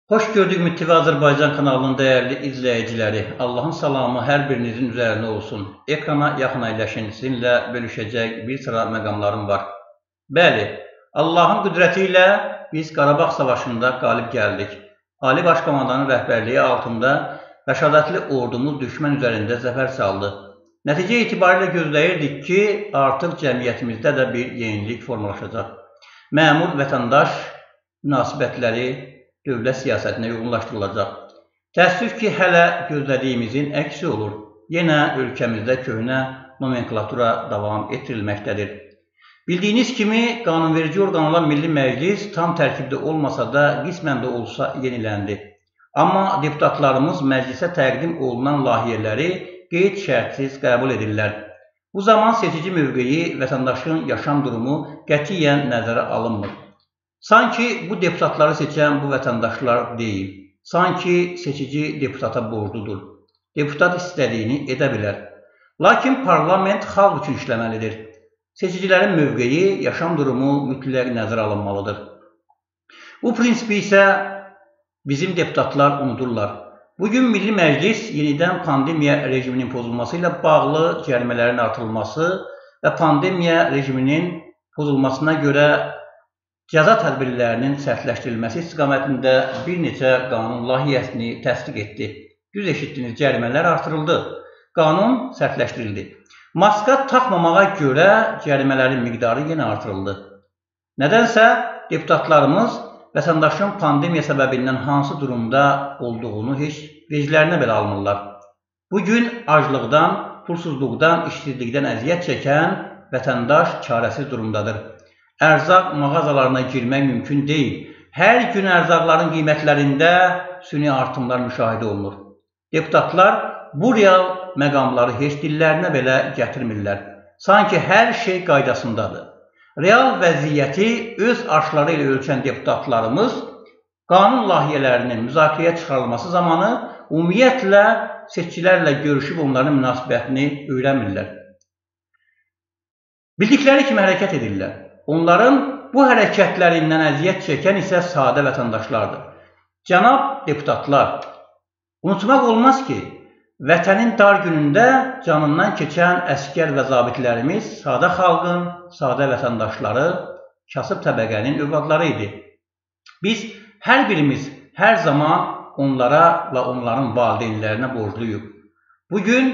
Hoş gördük MİTV Azərbaycan kanalının değerli izleyicileri. Allah'ın salamı her birinizin üzerine olsun. Ekrana yaxın əyləşin, sizinlə bölüşəcək bir sıra məqamlarım var. Bəli, Allah'ın qüdrəti biz Qarabağ Savaşında qalib gəldik. Ali Başkomandanın rəhbərliyi altında rəşadətli ordumuz düşmən üzərində zəfər saldı. Nəticə itibarilə gözləyirdik ki, artıq cəmiyyətimizdə də bir yenilik formalaşacaq. Məmur-vətəndaş münasibətləri dövlət siyasətinə uyğunlaşdırılacaq. Təəssüf ki, hələ gözlədiyimizin əksi olur. Yenə ölkəmizdə köhnə nomenklatura davam etdirilməkdədir. Bildiyiniz kimi, qanunverici orqanla Milli Məclis tam tərkibdə olmasa da, qismən də olsa yeniləndi. Amma deputatlarımız məclisə təqdim olunan layihələri qeyd şərtsiz qəbul edirlər. Bu zaman seçici mövqeyi, vətəndaşın yaşam durumu qətiyyən nəzərə alınmır. Sanki bu deputatları seçən bu vətəndaşlar deyil. Sanki seçici deputata borcludur. Deputat istədiyini edə bilər. Lakin parlament xalq üçün işləməlidir. Seçicilərin mövqeyi, yaşam durumu mütləq nəzərə alınmalıdır. Bu prinsipi isə bizim deputatlar unudurlar. Bugün Milli Məclis yenidən pandemiya rejiminin pozulması ilə bağlı cərimələrin artırılması və pandemiya rejiminin pozulmasına görə cəza tədbirlərinin sərtləşdirilməsi istiqamətində bir neçə qanun layihəsini təsdiq etdi. Düz eşitdiniz, cərimələr artırıldı, qanun sərtləşdirildi. Maska taxmamağa görə cərimələrin miqdarı yenə artırıldı. Nədənsə deputatlarımız vətəndaşın pandemiya səbəbindən hansı durumda olduğunu heç veclərinə belə almırlar. Bugün aclıqdan, pulsuzluqdan, işsizlikdən əziyyət çəkən vətəndaş çarəsiz durumdadır. Ərzaq mağazalarına girmək mümkün deyil. Hər gün ərzaqların qiymətlərində süni artımlar müşahidə olunur. Deputatlar bu real məqamları heç dillərinə belə gətirmirlər. Sanki hər şey qaydasındadır. Real vəziyyəti öz aşları ilə ölçən deputatlarımız qanun layihələrinin müzakirəyə çıxarılması zamanı ümumiyyətlə seçicilərlə görüşüb onların münasibətini öyrənmirlər. Bildikləri kimi hərəkət edirlər. Onların bu hərəkətlərindən əziyyət çəkən isə sadə vətəndaşlardır. Cənab deputatlar, unutmaq olmaz ki, vətənin dar günündə canından keçən əskər və zabitlərimiz sadə xalqın, sadə vətəndaşları, kasıb təbəqənin övladları idi. Biz hər birimiz hər zaman onlara və onların valideynlərinə borcluyuq. Bugün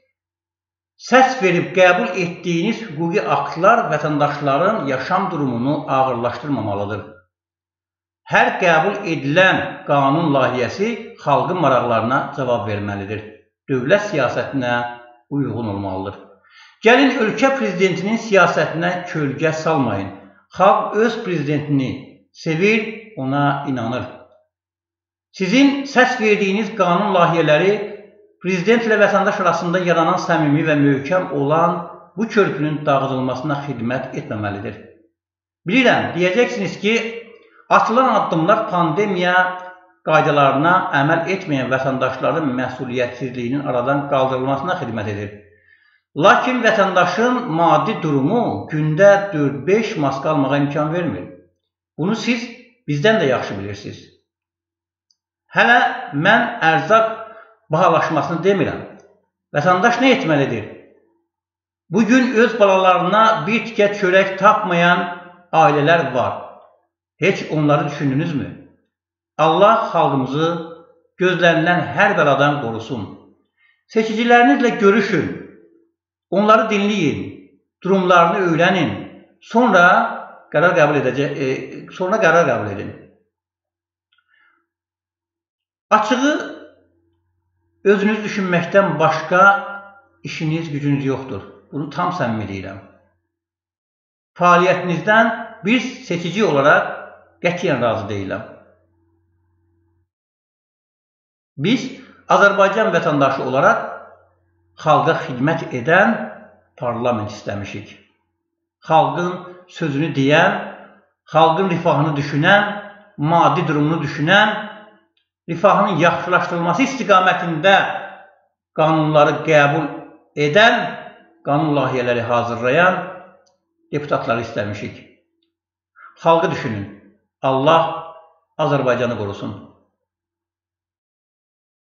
səs verib qəbul etdiyiniz hüquqi aktlar vətəndaşların yaşam durumunu ağırlaşdırmamalıdır. Hər qəbul edilən qanun layihəsi xalqın maraqlarına cavab verməlidir. Dövlət siyasətinə uyğun olmalıdır. Gəlin ölkə prezidentinin siyasətinə kölgə salmayın. Xalq öz prezidentini sevir, ona inanır. Sizin səs verdiyiniz qanun layihələri prezidentlə vətəndaş arasında yaranan səmimi və möhkəm olan bu körpünün dağıdılmasına xidmət etməməlidir. Bilirəm, deyəcəksiniz ki, atılan addımlar pandemiya qaydalarına əməl etməyən vətəndaşların məsuliyyətsizliyinin aradan qaldırılmasına xidmət edir. Lakin vətəndaşın maddi durumu gündə 4-5 maska almağa imkan vermir. Bunu siz bizdən də yaxşı bilirsiniz. Hələ mən ərzaq bahalaşmasını demirəm. Vətəndaş nə etməlidir? Bugün öz balalarına bir tikə çörək tapmayan ailələr var. Heç onları düşündünüzmü? Allah xalqımızı gözlənilən hər bəladan qorusun. Seçicilərinizlə görüşün, onları dinləyin, durumlarını öyrənin, sonra qərar qəbul edin. Açığı, özünüz düşünməkdən başqa işiniz, gücünüz yoxdur. Bunu tam səmimi deyirəm. Fəaliyyətinizdən bir seçici olaraq qətiyyən razı deyiləm. Biz Azərbaycan vətəndaşı olaraq xalqa xidmət edən parlament istəmişik. Xalqın sözünü deyən, xalqın rifahını düşünən, maddi durumunu düşünən, rifahının yaxşılaşdırılması istiqamətində qanunları qəbul edən, qanun layihələri hazırlayan deputatları istəmişik. Xalqı düşünün. Allah Azərbaycanı qorusun.